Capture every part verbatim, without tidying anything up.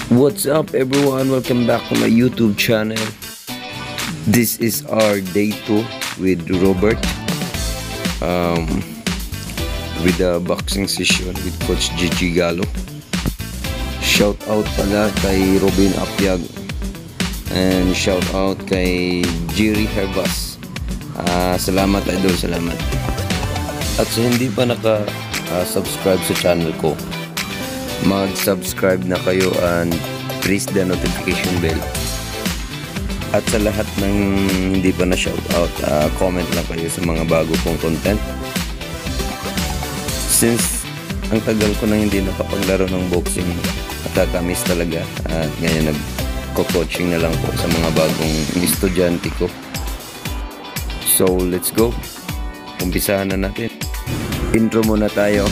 What's up everyone? Welcome back to my YouTube channel. This is our day two with Robert um, with the boxing session with Coach Gigi Gallo. Shout out pala kay Robin Apyag and shout out kay Jerry Herbas. Uh, salamat idol, salamat. At sa hindi pa naka-subscribe uh, sa channel ko, mag-subscribe na kayo and press the notification bell. At sa lahat ng hindi pa na shoutout, uh, comment lang kayo sa mga bago kong content. Since ang tagal ko na hindi nakapaglaro ng boxing, nakakamiss talaga. At ngayon nagko-coaching na lang po sa mga bagong estudyante ko. So let's go. Umpisahan na natin. Intro muna tayo.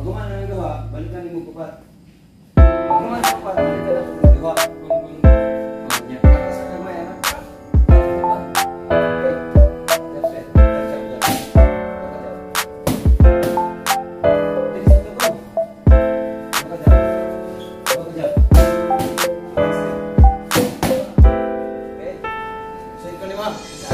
Pag gumana ng duha, balikan mo kupat. Pag gumana ng kupat, balikan na ng duha. Oh, nya. Atas sa kamay ana. Okay. That's it. That's it. This is the go. Baka Baka dyan. Okay. So, ikaw lima.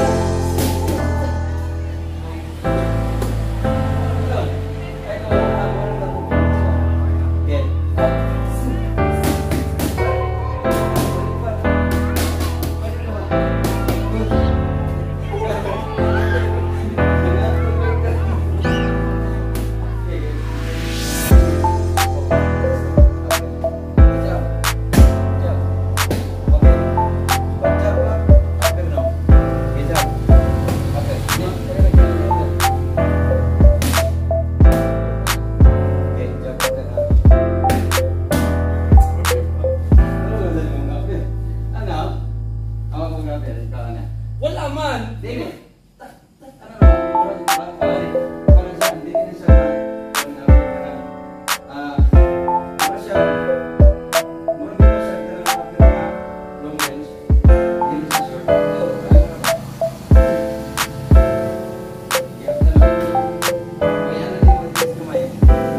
Wala man. Dili. Tak tak ano na. Para sa hindi din sa ah para siya mura dito sa pero long range. Dili sa short. Ya kan. Kaya na din mo dito may.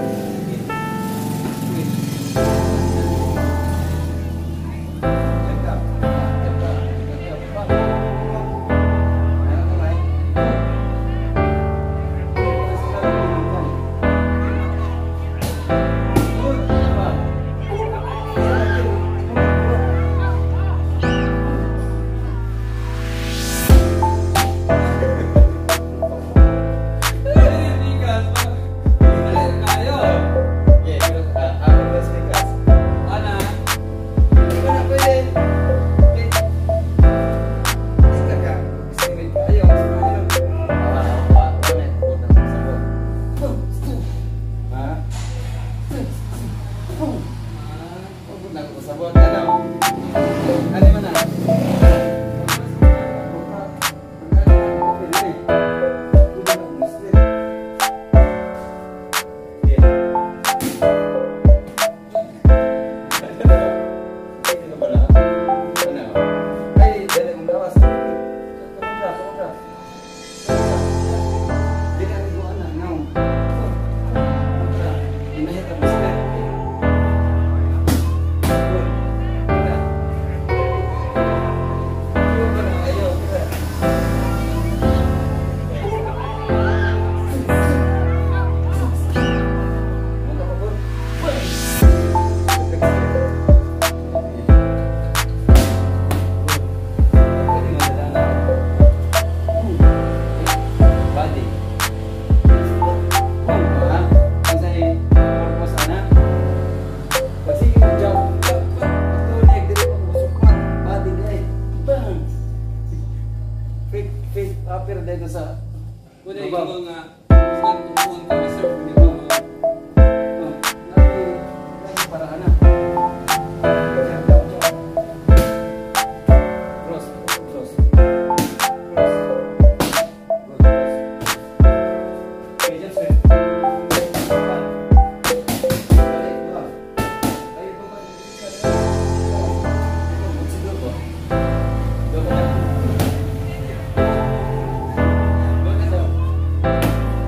Sabot ano? Ano man na? Fake, fake, upper dito sa Kunin yung mga gusto tutuan ka sa kunin mo. Oh, lagi, lagi paraan na. Cross, cross. Cross. Good, cross. Okay, just wait. Balik, dua. Tayo pa ba? Magsiguro ba? Dua pa na. Go na daw.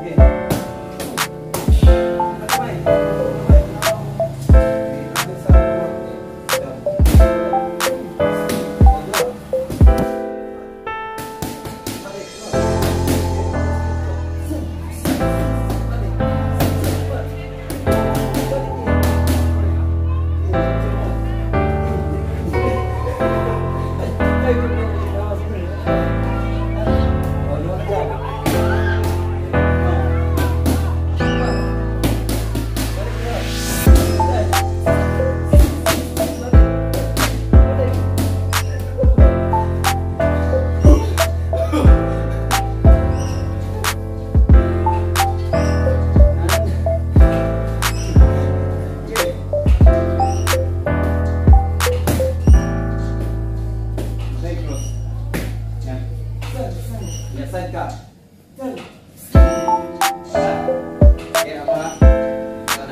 Side ka. Kaya apa? Sana.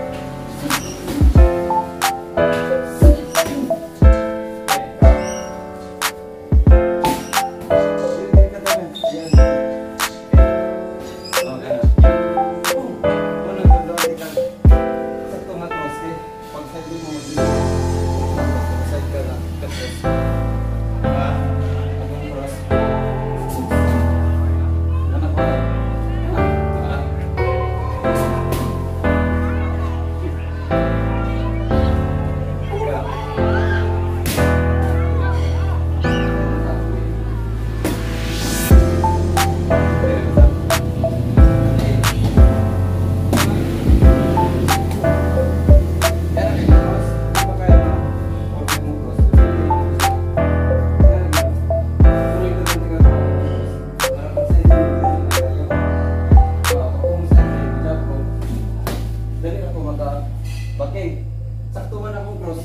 Oke, sakto man akong cross.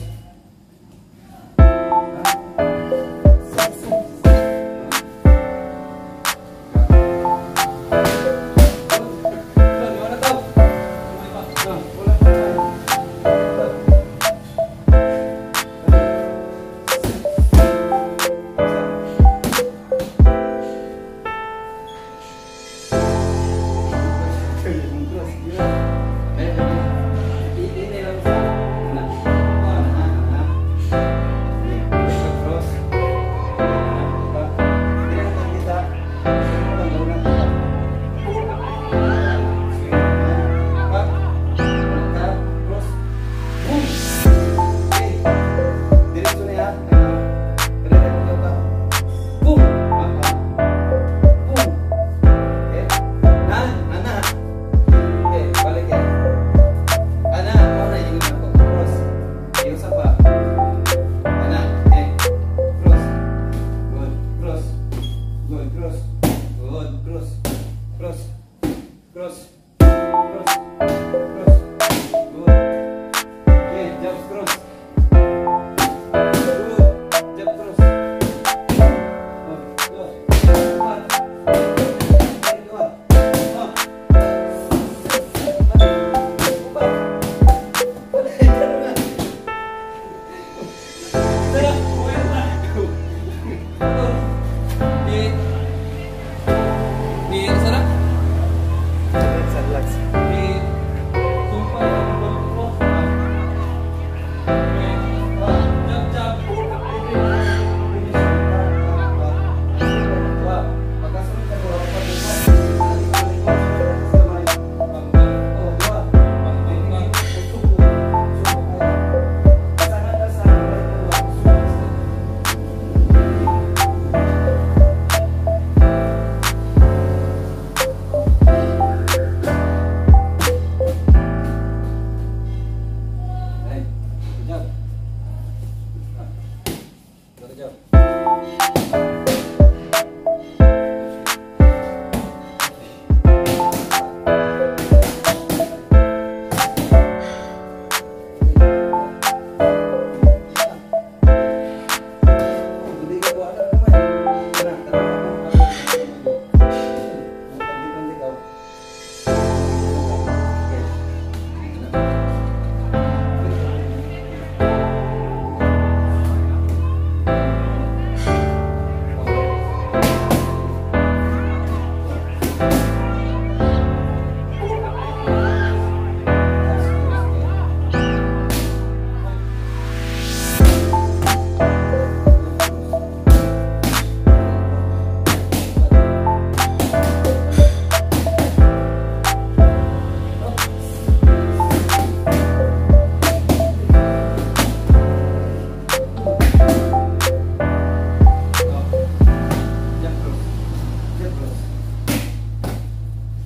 Di sana? Relax, relax. Di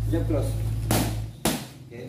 Jab close. Okay.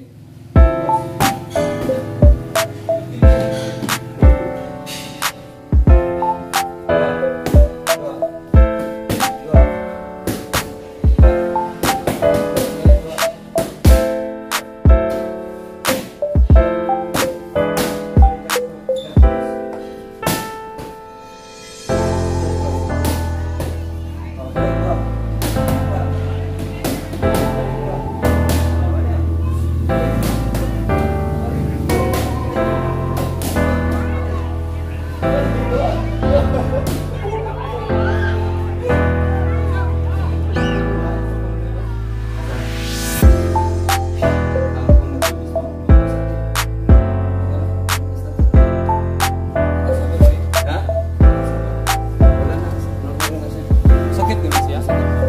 Sakit nggak mas ya?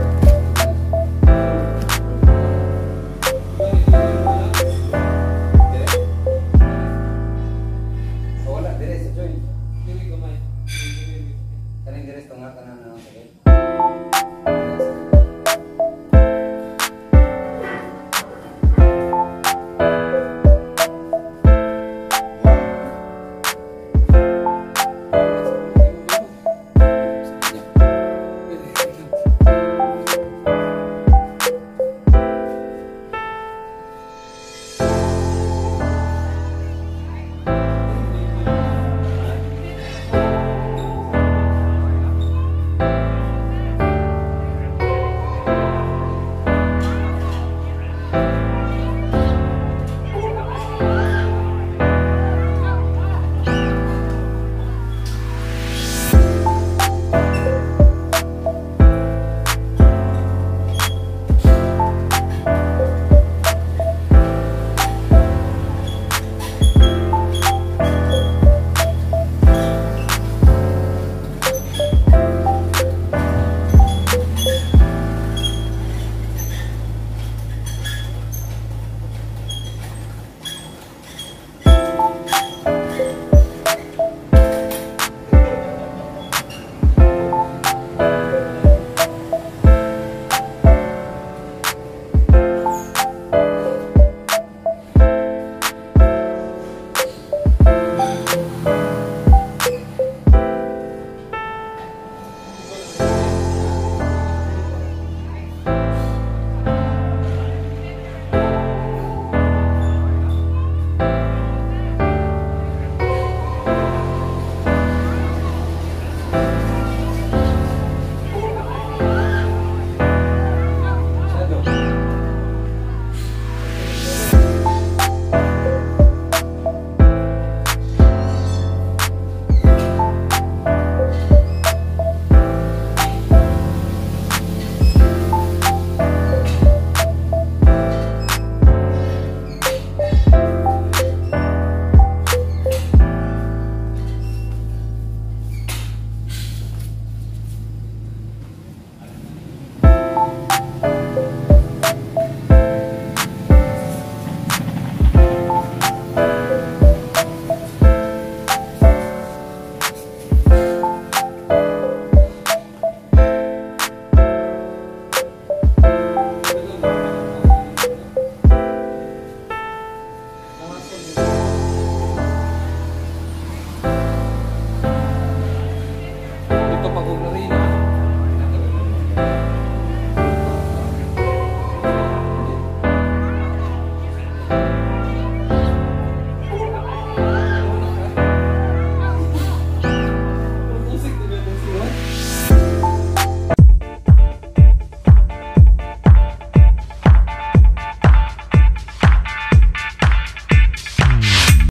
Wala, dire sa joint. Dili kamay. Kaning dire sa tengah kanan na sakit. Ito pag rin ha.